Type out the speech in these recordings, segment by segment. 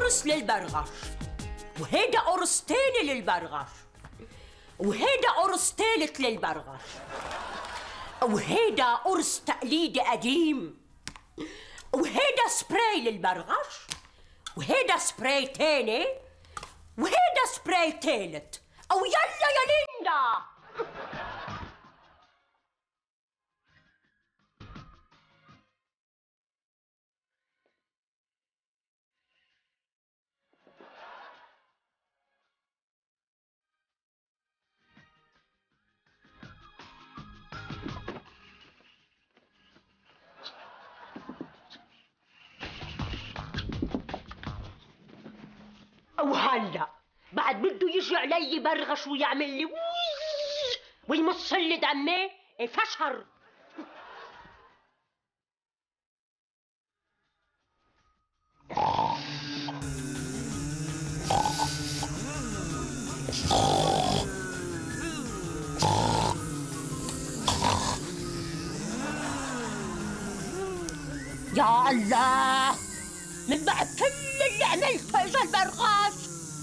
قرص للبرغش، وهيدا قرص تاني للبرغش، وهيدا قرص تالت للبرغش، وهيدا قرص تقليدي قديم، وهيدا سبراي للبرغش، وهيدا سبراي تاني، وهيدا سبراي تالت. أو يلا يا ليندا. وهلا بعد بده يجي علي برغش ويعمل لي ويمص لي دمي فشر. يا الله، من بعد كل اللي عملته اجا البرغش.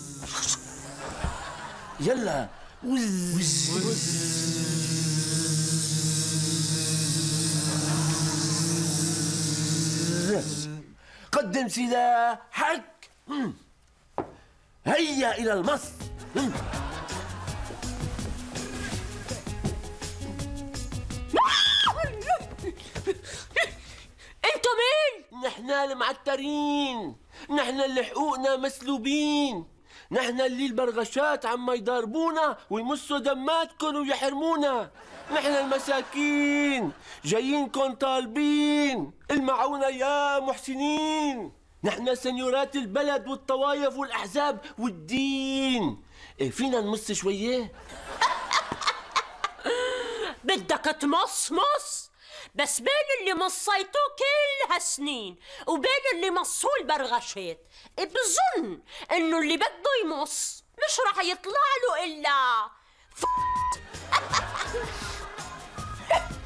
يلا وز قدم سلاحك. هيا إلى المص. انتو مين؟ نحن المعترين، نحن اللي حقوقنا مسلوبين، نحن اللي البرغشات عم يضربونا ويمصوا دماتكن ويحرمونا، نحن المساكين جايينكن طالبين المعونة يا محسنين، نحن سنيورات البلد والطوايف والأحزاب والدين. فينا نمص شوية؟ بدك تمص مص، بس بين اللي مصيتوه كل هالسنين وبين اللي مصوه البرغشات بظن انه اللي بده يمص مش رح يطلع له الا